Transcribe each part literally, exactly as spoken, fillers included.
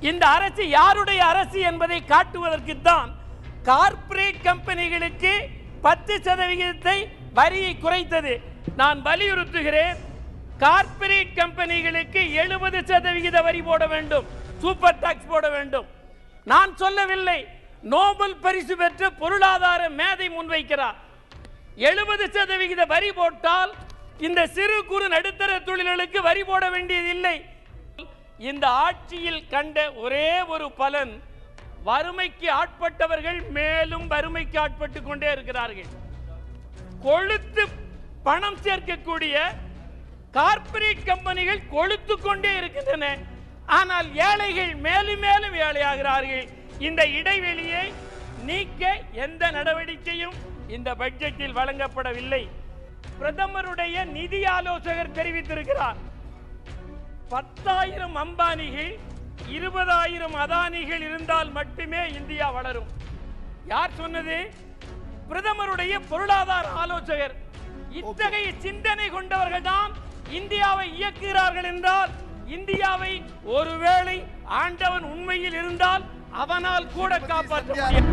இந்த அரசு யாருடைய அரசு என்பதை காட்டுவதற்கு தான் கார்ப்பரேட் கம்பெனிகளுக்கு பத்து சதவிகிதத்தை வரியை குறைத்தது. நான் வலியுறுத்துகிறேன், கார்ப்பரேட் கம்பெனிகளுக்கு எழுபது சதவிகித வரி போட வேண்டும், சூப்பர் டாக்ஸ் போட வேண்டும். நான் சொல்லவில்லை, நோபல் பரிசு பெற்ற பொருளாதார மேதை முன்வைக்கிறார். எழுபது சதவிகித வரி போட்டால் இந்த சிறு குறு நடுத்தர தொழில்களுக்கு வரி போட வேண்டியதில்லை. இந்த ஆட்சியில் கண்ட ஒரே ஒரு பலன், வறுமைக்கு ஆட்பட்டவர்கள் மேலும் வறுமைக்கு ஆட்பட்டு கொண்டே இருக்கிறார்கள். கொழுத்து பணம் சேர்க்கக்கூடிய கார்ப்பரேட் கம்பெனிகள் கொழுத்து கொண்டே இருக்கின்றன. ஆனால் ஏழைகள் மேலும் மேலும் ஏழையாகிறார்கள். இந்த இடைவெளியை நீக்க எந்த நடவடிக்கையும் இந்த பட்ஜெட்டில் வழங்கப்படவில்லை. பிரதமருடைய நிதி ஆலோசகர் தெரிவித்திருக்கிறார், பத்தாயிரம் அம்பானிகள் இருபதாயிரம் அதானிகள் இருந்தால் மட்டுமே இந்தியா வளரும். யார் சொன்னது? பிரதமருடைய பொருளாதார ஆலோசகர். இத்தகைய சிந்தனை கொண்டவர்கள் தான் இந்தியாவை இயக்குகிறார்கள் என்றால், இந்தியாவை ஒருவேளை ஆண்டவன் உண்மையில் இருந்தால் அவனால் கூட காப்பாற்ற முடியும்.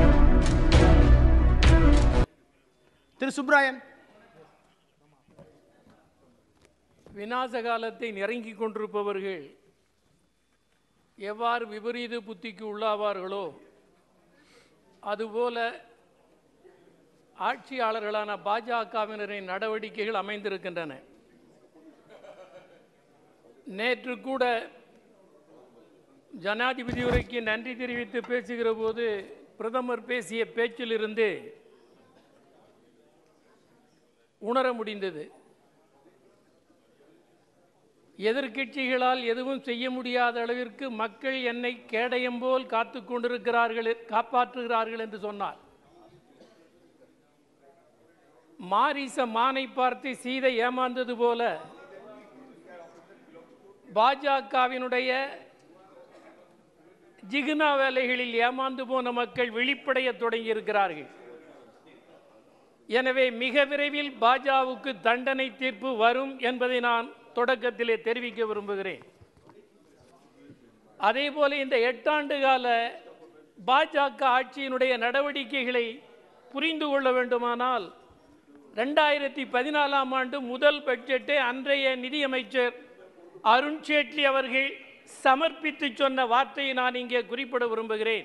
திரு சுப்ராயன், விநாச காலத்தை நெருங்கிக் கொண்டிருப்பவர்கள் எவ்வாறு விபரீத புத்திக்கு உள்ளாவார்களோ அதுபோல ஆட்சியாளர்களான பாஜகவினரின் நடவடிக்கைகள் அமைந்திருக்கின்றன. நேற்று கூட ஜனாதிபதி உரைக்கு நன்றி தெரிவித்து பேசுகிற போது பிரதமர் பேசிய பேச்சிலிருந்து உணர முடிந்தது, எதிர்க்கட்சிகளால் எதுவும் செய்ய முடியாத அளவிற்கு மக்கள் என்னை கேடயம் போல் காத்து கொண்டிருக்கிறார்கள், காப்பாற்றுகிறார்கள் என்று சொன்னார். மாரிச மானை பார்த்து சீதை ஏமாந்தது போல பாஜகவினுடைய ஜிகுனா வேலைகளில் ஏமாந்து போன மக்கள் விழிப்படைய தொடங்கி இருக்கிறார்கள். எனவே மிக விரைவில் பாஜகவுக்கு தண்டனை தீர்ப்பு வரும் என்பதை நான் தொடக்கத்திலே தெரிவிக்க விரும்புகிறேன். அதே போல இந்த எட்டாண்டு கால பாஜக ஆட்சியினுடைய நடவடிக்கைகளை புரிந்து கொள்ள வேண்டுமானால், ரெண்டாயிரத்தி பதினாலாம் ஆண்டு முதல் பட்ஜெட்டை அன்றைய நிதியமைச்சர் அருண் ஜேட்லி அவர்கள் சமர்ப்பித்து சொன்ன வார்த்தையை நான் இங்கே குறிப்பிட விரும்புகிறேன்.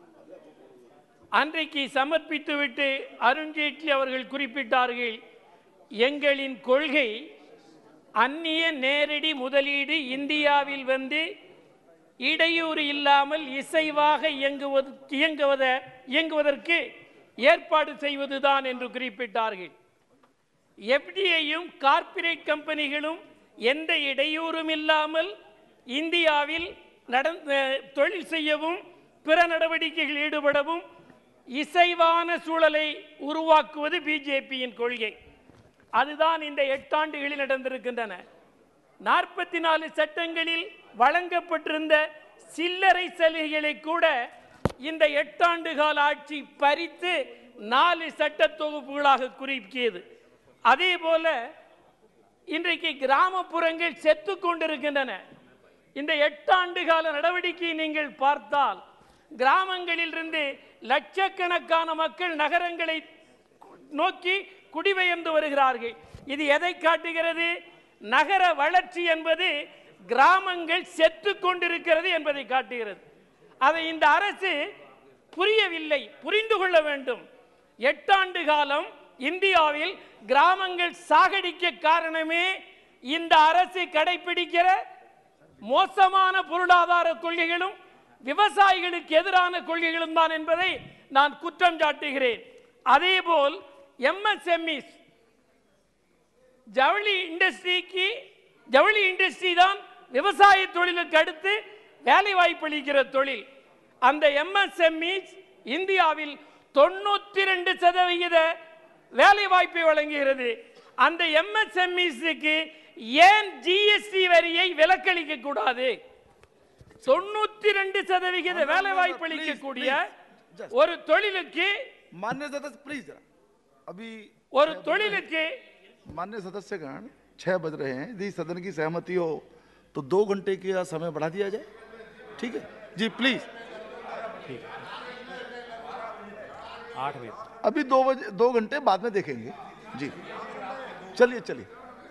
அன்றைக்கு சமர்ப்பித்துவிட்டு அருண் ஜேட்லி அவர்கள் குறிப்பிட்டார்கள், எங்களின் கொள்கை அந்நிய நேரடி முதலீடு இந்தியாவில் வந்து இடையூறு இல்லாமல் இசைவாக இயங்குவது இயங்குவத இயங்குவதற்கு ஏற்பாடு செய்வதுதான் என்று குறிப்பிட்டார்கள். எஃப்டிஐயும் கார்ப்பரேட் கம்பெனிகளும் எந்த இடையூறும் இல்லாமல் இந்தியாவில் நடந்த தொழில் செய்யவும் பிற நடவடிக்கைகளில் ஈடுபடவும் இசைவான சூழலை உருவாக்குவது பிஜேபியின் கொள்கை. அதுதான் இந்த எட்டாண்டுகளில் நடந்திருக்கின்றன. நாற்பத்தி நாலு சட்டங்களில் வழங்கப்பட்டிருந்த சில்லறை சலுகைகளை கூட இந்த எட்டாண்டு கால ஆட்சி பறித்து நாலு சட்ட தொகுப்புகளாக குறிப்பியது. அதே போல இன்றைக்கு கிராமப்புறங்கள் செத்து கொண்டிருக்கின்றன. இந்த எட்டாண்டு கால நடவடிக்கையை நீங்கள் பார்த்தால், கிராமங்களில் இருந்து லட்சக்கணக்கான மக்கள் நகரங்களை நோக்கி குடிபெயர்ந்து வருகிறார்கள். இது எதை காட்டுகிறது? நகர வளர்ச்சி என்பது கிராமங்கள் செத்து கொண்டிருக்கிறது என்பதை காட்டுகிறது. அதை இந்த அரசு புரியவில்லை, புரிந்து கொள்ள வேண்டும். எட்டாண்டு காலம் இந்தியாவில் கிராமங்கள் சாகடிக்க காரணமே இந்த அரசு கடைபிடிக்கிற மோசமான பொருளாதார கொள்கைகளும் விவசாயிகளுக்கு எதிரான கொள்கைகளும் தான் என்பதை நான் குற்றம் சாட்டுகிறேன். அதேபோல் எம்எஸ்எம்இஸ் ஜவுளி இண்டஸ்ட்ரிக்கு ஜவுளி இண்டஸ்ட்ரி தான் விவசாய தொழிலுக்கு அடுத்து வேலை வாய்ப்பு அளிக்கிற தொழில். அந்த எம்எஸ்எம்இஸ் இந்தியாவில் தொண்ணூத்தி ரெண்டு சதவிகித வேலை வாய்ப்பை வழங்குகிறது. அந்த எம்எஸ்எம்இஸ்க்கு ஏன் ஜிஎஸ்டி வரியை விலக்களிக்க கூடாது? தொண்ணூத்தி ரெண்டு சதவிகித வேலை வாய்ப்பு அளிக்கக்கூடிய ஒரு தொழிலுக்கு मान्य सदस्य प्लीज अभी ஒரு தொழிலுக்கு मान्य सदस्यगण छह बज रहे हैं, यदि सदन की सहमति हो तो दो घंटे का समय बढ़ा दिया जाए। ठीक है जी प्लीज। आठ बजे अभी दो बजे दो घंटे बाद में देखेंगे जी। चलिए चलिए।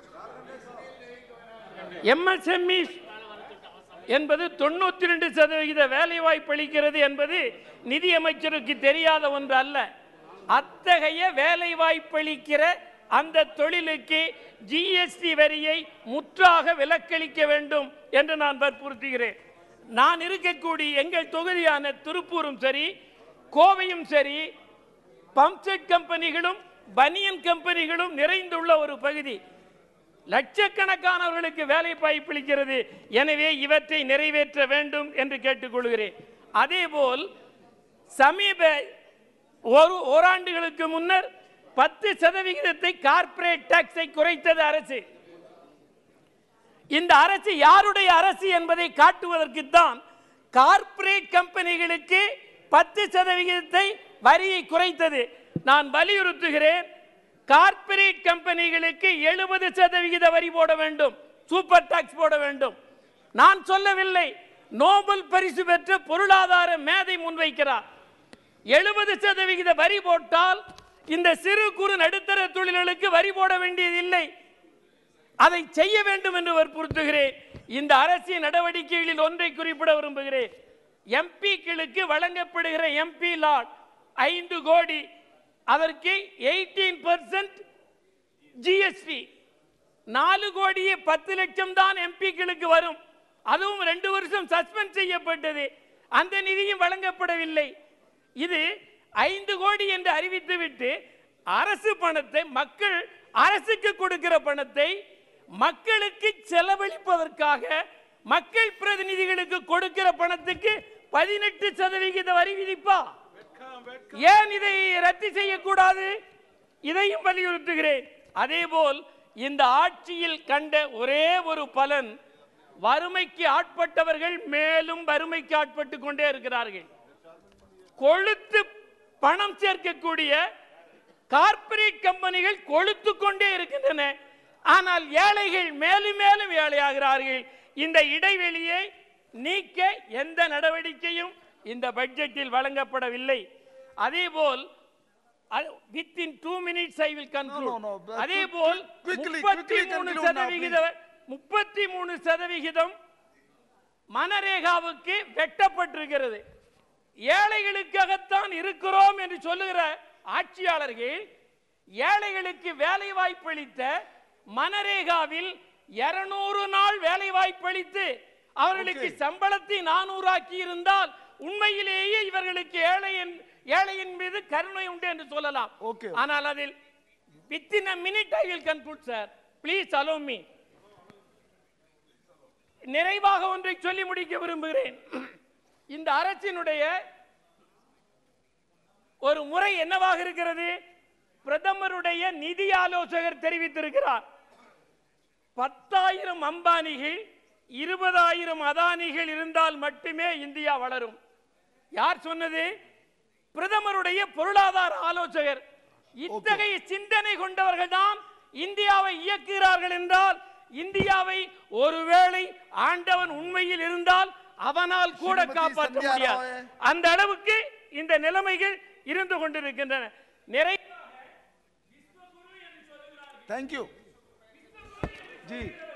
எம்எஸ்எம்இ என்பது தொண்ணூத்தி ரெண்டு சதவிகித வேலை வாய்ப்பு அளிக்கிறது என்பது நிதி அமைச்சருக்கு தெரியாத ஒன்று அல்ல. அத்தகைய வேலை வாய்ப்பு அளிக்கிற அந்த தொழிலுக்கு ஜிஎஸ்டி வரியை முற்றாக விலக்களிக்க வேண்டும் என்று நான் வற்புறுத்துகிறேன். நான் இருக்கக்கூடிய எங்கள் தொகுதியான திருப்பூரும் சரி கோவையும் சரி பம்ப்செட் கம்பெனிகளும் பனியன் கம்பெனிகளும் நிறைந்துள்ள ஒரு பகுதி. லட்சக்கணக்கானவர்களுக்கு வேலை வாய்ப்பு அளிக்கிறது. எனவே இவற்றை நிறைவேற்ற வேண்டும் என்று கேட்டுக்கொள்கிறேன். அதேபோல் சமீப ஒரு ஓராண்டுகளுக்கு முன்னர் பத்து சதவிகிதத்தை கார்ப்பரேட் டாக்ஸை குறைத்தது அரசு. இந்த அரசு யாருடைய அரசு என்பதை காட்டுவதற்கு தான் கார்ப்பரேட் கம்பெனிகளுக்கு பத்து சதவிகிதத்தை வரியை குறைத்தது. நான் வலியுறுத்துகிறேன், கார்ப்பரேட் கம்பெனிகளுக்கு எழுபது சதவிகித வரி போட வேண்டும், சூப்பர் டாக்ஸ் போட வேண்டும். நான் சொல்லவில்லை, நோபல் பரிசு பெற்ற பொருளாதார மேதை முன்வைக்கிறார். எழுபது சதவிகித வரி போட்டால் இந்த சிறு குறு நடுத்தர தொழில்களுக்கு வரி போட வேண்டியதில்லை. அதை செய்ய வேண்டும் என்று வற்புறுத்துகிறேன். இந்த அரசின் நடவடிக்கைகளில் ஒன்றை குறிப்பிட விரும்புகிறேன். எம்பிக்களுக்கு வழங்கப்படுகிற எம்பி லாட் ஐந்து கோடி, அதற்கு எயிட்டீன் பர்சன்ட் ஜிஎஸ்டி. நாலு கோடியே பத்து லட்சம் தான் எம்பிக்களுக்கு வரும். அதுவும் ரெண்டு வருஷம் சஸ்பெண்ட் செய்யப்பட்டது. அந்த நிதியும் வழங்கப்படவில்லை. இது ஐந்து கோடி என்று அறிவித்துவிட்டு அரசு பணத்தை மக்கள் அரசுக்கு கொடுக்கிற பணத்தை மக்களுக்கு செலவழிப்பதற்காக மக்கள் பிரதிநிதிகளுக்கு கொடுக்கிற பணத்துக்கு பதினெட்டு சதவிகித வரி விதிப்பா? ஏன் இதை ரத்து செய்யக்கூடாது? இதையும் வலியுறுத்துகிறேன். அதேபோல் இந்த ஆட்சியில் கண்ட ஒரே ஒரு பலன், வறுமைக்கு ஆட்பட்டவர்கள் மேலும் வறுமைக்கு ஆட்பட்டு கொண்டே இருக்கிறார்கள். கொழுத்து பணம் சேர்க்கக்கூடிய கார்ப்பரேட் கம்பெனிகள் கொழுத்து கொண்டே இருக்கின்றன. ஆனால் ஏழைகள் மேலும் மேலும் ஏழையாகிறார்கள். இந்த இடைவெளியை நீக்க எந்த நடவடிக்கையும் இந்த பட்ஜெட்டில் வழங்கப்படவில்லை. அதேபோல் within two minutes I will conclude. No, no, no. அதேபோல் Quickly, முப்பத்தி quickly மூணு conclude now, சதவிகித முப்பத்தி மூணு சதவிகிதம் மனரேகாவுக்கு வெட்டப்பட்டிருக்கிறது. ஏழைகளுக்காகத்தான் இருக்கிறோம் என்று சொல்லுகிற ஆட்சியாளர்கள் ஏழைகளுக்கு வேலை வாய்ப்பு அளித்த மனரேகாவில் இருநூறு நாள் வேலை வாய்ப்பு அளித்து அவர்களுக்கு சம்பளத்தை நானூறு ஆக்கி இருந்தால் உண்மையிலேயே இவர்களுக்கு ஏழையின் ஏழையின் மீது கருணை உண்டு என்று சொல்லலாம். ஆனால் அதில் within a minute I will conclude sir. Please allow me. நிறைவாக ஒன்றை சொல்லி முடிக்க விரும்புகிறேன். இந்த அரசினுடைய ஒரு முறை என்னவாக இருக்கிறது? பிரதமருடைய நிதி ஆலோசகர் தெரிவித்திருக்கிறார், பத்தாயிரம் அம்பானிகள் இருபதாயிரம் அதானிகள் இருந்தால் மட்டுமே இந்தியா வளரும். யார் சொன்னது? பிரதமருடைய பொருளாதார ஆலோசகர். இத்தகைய சிந்தனை கொண்டவர்கள் தான் இந்தியாவை இயக்குகிறார்கள் என்றால், இந்தியாவை ஒருவேளை ஆண்டவன் உண்மையில் இருந்தால் அவனால் கூட காப்பாற்ற முடியாது. அந்த அளவுக்கு இந்த நிலைமைகள் இருந்து கொண்டிருக்கின்றன. நிறைய Thank you. जी